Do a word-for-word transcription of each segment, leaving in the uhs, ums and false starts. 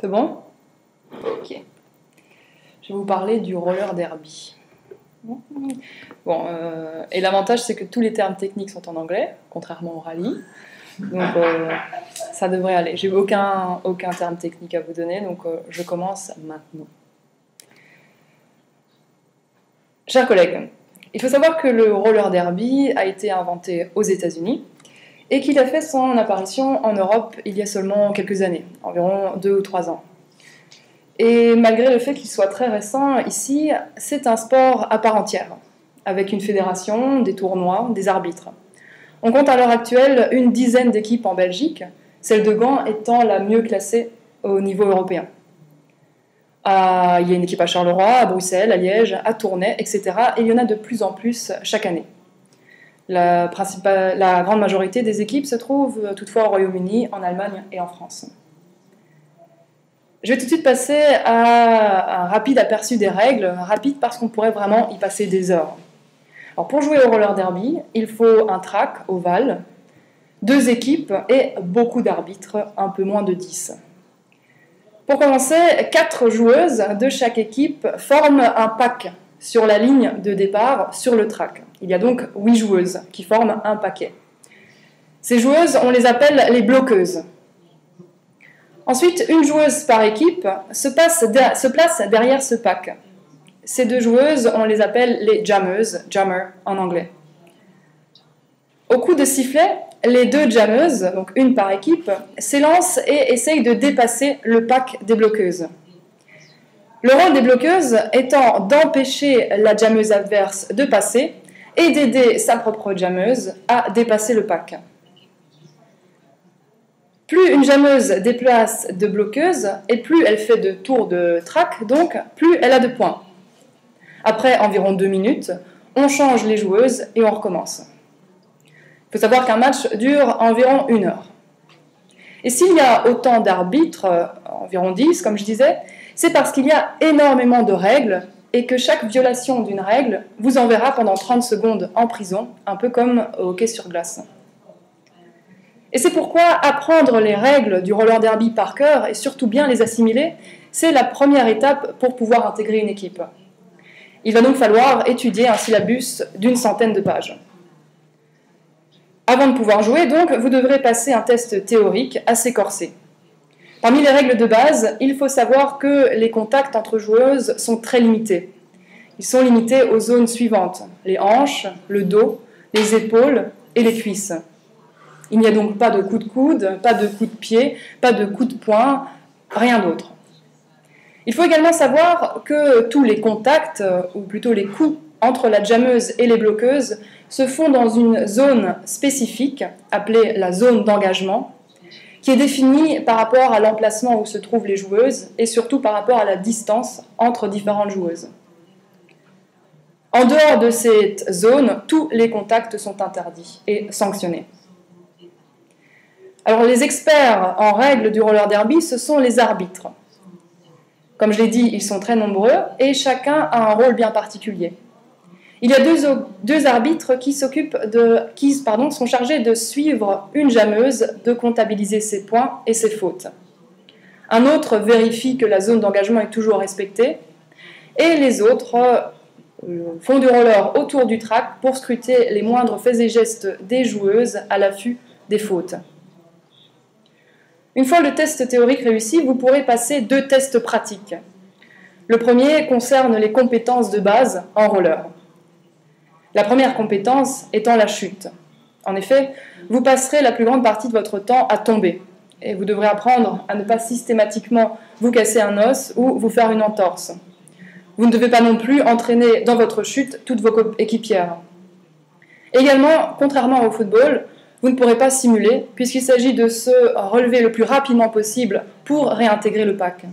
C'est bon? Ok. Je vais vous parler du roller derby. Bon, euh, et l'avantage, c'est que tous les termes techniques sont en anglais, contrairement au rallye. Donc, euh, ça devrait aller. J'ai aucun, aucun terme technique à vous donner, donc euh, je commence maintenant. Chers collègues, il faut savoir que le roller derby a été inventé aux États-Unis et qu'il a fait son apparition en Europe il y a seulement quelques années, environ deux ou trois ans. Et malgré le fait qu'il soit très récent, ici, c'est un sport à part entière, avec une fédération, des tournois, des arbitres. On compte à l'heure actuelle une dizaine d'équipes en Belgique, celle de Gand étant la mieux classée au niveau européen. Ah, il y a une équipe à Charleroi, à Bruxelles, à Liège, à Tournai, et cetera. Et il y en a de plus en plus chaque année. La, principale, la grande majorité des équipes se trouvent toutefois au Royaume-Uni, en Allemagne et en France. Je vais tout de suite passer à un rapide aperçu des règles, rapide parce qu'on pourrait vraiment y passer des heures. Alors pour jouer au roller derby, il faut un track ovale, deux équipes et beaucoup d'arbitres, un peu moins de dix. Pour commencer, quatre joueuses de chaque équipe forment un pack sur la ligne de départ sur le track. Il y a donc huit joueuses qui forment un paquet. Ces joueuses, on les appelle les bloqueuses. Ensuite, une joueuse par équipe se, passe, se place derrière ce pack. Ces deux joueuses, on les appelle les jammeuses, jammer en anglais. Au coup de sifflet, les deux jammeuses, donc une par équipe, s'élancent et essayent de dépasser le pack des bloqueuses. Le rôle des bloqueuses étant d'empêcher la jammeuse adverse de passer et d'aider sa propre jammeuse à dépasser le pack. Plus une jammeuse déplace de bloqueuses et plus elle fait de tours de track, donc plus elle a de points. Après environ deux minutes, on change les joueuses et on recommence. Il faut savoir qu'un match dure environ une heure. Et s'il y a autant d'arbitres, environ dix comme je disais, c'est parce qu'il y a énormément de règles et que chaque violation d'une règle vous enverra pendant trente secondes en prison, un peu comme au hockey sur glace. Et c'est pourquoi apprendre les règles du roller derby par cœur et surtout bien les assimiler, c'est la première étape pour pouvoir intégrer une équipe. Il va donc falloir étudier un syllabus d'une centaine de pages. Avant de pouvoir jouer, donc, vous devrez passer un test théorique assez corsé. Parmi les règles de base, il faut savoir que les contacts entre joueuses sont très limités. Ils sont limités aux zones suivantes, les hanches, le dos, les épaules et les cuisses. Il n'y a donc pas de coup de coude, pas de coup de pied, pas de coup de poing, rien d'autre. Il faut également savoir que tous les contacts, ou plutôt les coups entre la jammeuse et les bloqueuses, se font dans une zone spécifique, appelée la zone d'engagement, qui est définie par rapport à l'emplacement où se trouvent les joueuses et surtout par rapport à la distance entre différentes joueuses. En dehors de cette zone, tous les contacts sont interdits et sanctionnés. Alors les experts en règles du roller derby, ce sont les arbitres. Comme je l'ai dit, ils sont très nombreux et chacun a un rôle bien particulier. Il y a deux, deux arbitres qui, s'occupent de, qui pardon, sont chargés de suivre une jammeuse, de comptabiliser ses points et ses fautes. Un autre vérifie que la zone d'engagement est toujours respectée et les autres font du roller autour du track pour scruter les moindres faits et gestes des joueuses à l'affût des fautes. Une fois le test théorique réussi, vous pourrez passer deux tests pratiques. Le premier concerne les compétences de base en roller. La première compétence étant la chute. En effet, vous passerez la plus grande partie de votre temps à tomber. Et vous devrez apprendre à ne pas systématiquement vous casser un os ou vous faire une entorse. Vous ne devez pas non plus entraîner dans votre chute toutes vos équipières. Également, contrairement au football, vous ne pourrez pas simuler, puisqu'il s'agit de se relever le plus rapidement possible pour réintégrer le pack.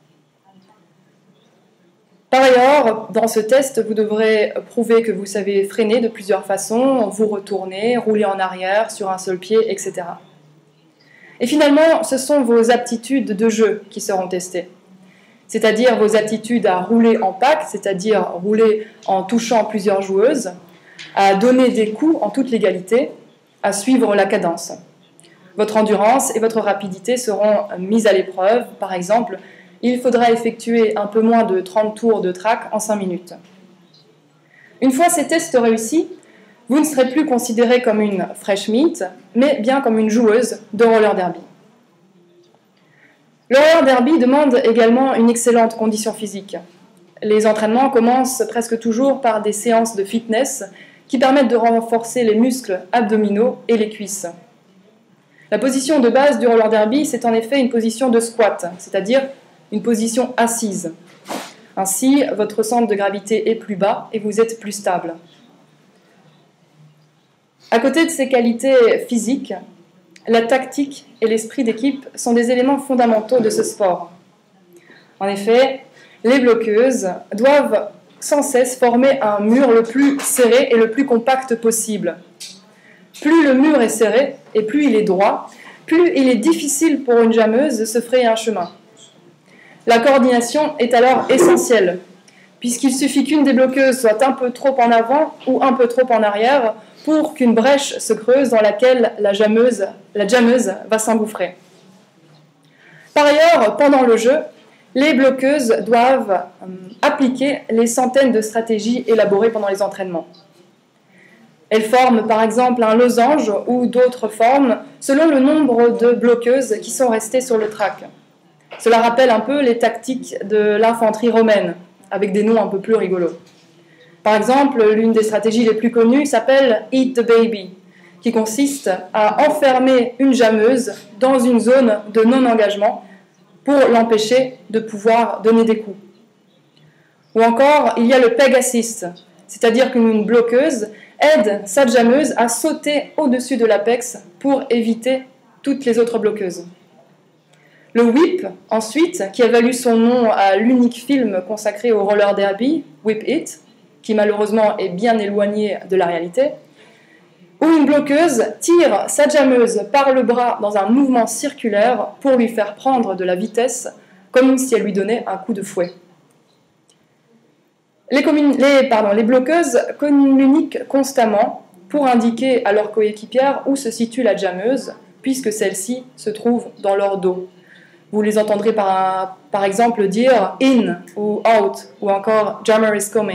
Par ailleurs, dans ce test, vous devrez prouver que vous savez freiner de plusieurs façons, vous retourner, rouler en arrière, sur un seul pied, et cetera. Et finalement, ce sont vos aptitudes de jeu qui seront testées. C'est-à-dire vos aptitudes à rouler en pack, c'est-à-dire rouler en touchant plusieurs joueuses, à donner des coups en toute légalité, à suivre la cadence. Votre endurance et votre rapidité seront mises à l'épreuve. Par exemple, il faudra effectuer un peu moins de trente tours de track en cinq minutes. Une fois ces tests réussis, vous ne serez plus considéré comme une fresh meat, mais bien comme une joueuse de roller derby. Le roller derby demande également une excellente condition physique. Les entraînements commencent presque toujours par des séances de fitness qui permettent de renforcer les muscles abdominaux et les cuisses. La position de base du roller derby, c'est en effet une position de squat, c'est-à-dire une position assise. Ainsi, votre centre de gravité est plus bas et vous êtes plus stable. À côté de ces qualités physiques, la tactique et l'esprit d'équipe sont des éléments fondamentaux de ce sport. En effet, les bloqueuses doivent sans cesse former un mur le plus serré et le plus compact possible. Plus le mur est serré et plus il est droit, plus il est difficile pour une jammeuse de se frayer un chemin. La coordination est alors essentielle, puisqu'il suffit qu'une des bloqueuses soit un peu trop en avant ou un peu trop en arrière pour qu'une brèche se creuse dans laquelle la jammeuse, la jammeuse va s'engouffrer. Par ailleurs, pendant le jeu, les bloqueuses doivent euh, appliquer les centaines de stratégies élaborées pendant les entraînements. Elles forment par exemple un losange ou d'autres formes selon le nombre de bloqueuses qui sont restées sur le track. Cela rappelle un peu les tactiques de l'infanterie romaine, avec des noms un peu plus rigolos. Par exemple, l'une des stratégies les plus connues s'appelle « Eat the baby », qui consiste à enfermer une jammeuse dans une zone de non-engagement pour l'empêcher de pouvoir donner des coups. Ou encore, il y a le peg assist, c'est-à-dire qu'une bloqueuse aide sa jammeuse à sauter au-dessus de l'apex pour éviter toutes les autres bloqueuses. Le whip, ensuite, qui a valu son nom à l'unique film consacré au roller derby, Whip It, qui malheureusement est bien éloigné de la réalité, où une bloqueuse tire sa jammeuse par le bras dans un mouvement circulaire pour lui faire prendre de la vitesse, comme si elle lui donnait un coup de fouet. Les, les, pardon, les bloqueuses communiquent constamment pour indiquer à leur coéquipière où se situe la jammeuse, puisque celle-ci se trouve dans leur dos. Vous les entendrez par, par exemple dire « in » ou « out » ou encore « jammer is coming ».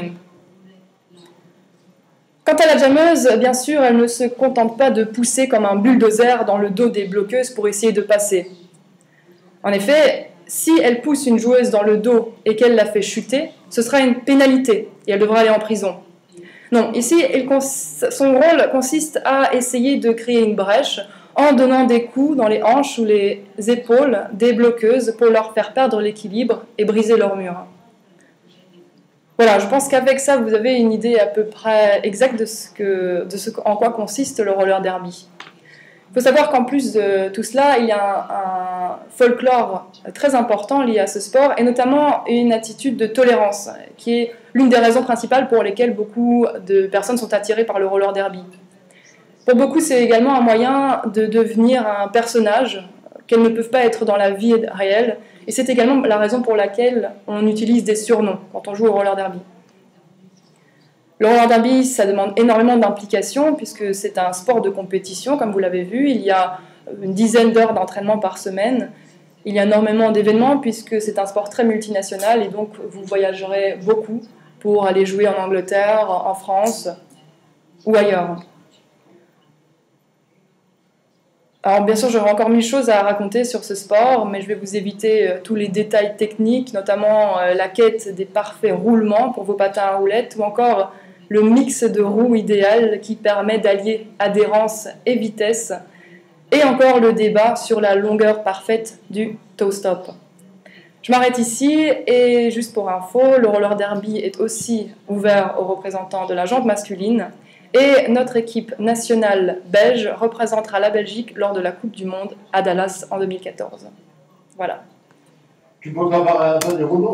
Quant à la jammeuse, bien sûr, elle ne se contente pas de pousser comme un bulldozer dans le dos des bloqueuses pour essayer de passer. En effet, si elle pousse une joueuse dans le dos et qu'elle la fait chuter, ce sera une pénalité et elle devra aller en prison. Non, ici, son rôle consiste à essayer de créer une brèche en donnant des coups dans les hanches ou les épaules des bloqueuses pour leur faire perdre l'équilibre et briser leur mur. Voilà, je pense qu'avec ça, vous avez une idée à peu près exacte de ce, que, de ce en quoi consiste le roller derby. Il faut savoir qu'en plus de tout cela, il y a un, un folklore très important lié à ce sport, et notamment une attitude de tolérance, qui est l'une des raisons principales pour lesquelles beaucoup de personnes sont attirées par le roller derby. Pour beaucoup, c'est également un moyen de devenir un personnage qu'elles ne peuvent pas être dans la vie réelle, et c'est également la raison pour laquelle on utilise des surnoms quand on joue au roller derby. Le roller derby, ça demande énormément d'implication puisque c'est un sport de compétition, comme vous l'avez vu. Il y a une dizaine d'heures d'entraînement par semaine. Il y a énormément d'événements puisque c'est un sport très multinational et donc vous voyagerez beaucoup pour aller jouer en Angleterre, en France ou ailleurs. Alors bien sûr, j'aurais encore mille choses à raconter sur ce sport, mais je vais vous éviter euh, tous les détails techniques, notamment euh, la quête des parfaits roulements pour vos patins à roulettes, ou encore le mix de roues idéal qui permet d'allier adhérence et vitesse, et encore le débat sur la longueur parfaite du toe stop. Je m'arrête ici, et juste pour info, le roller derby est aussi ouvert aux représentants de la jante masculine, et notre équipe nationale belge représentera la Belgique lors de la Coupe du Monde à Dallas en deux mille quatorze. Voilà. Tu peux avoir un peu de roulement ?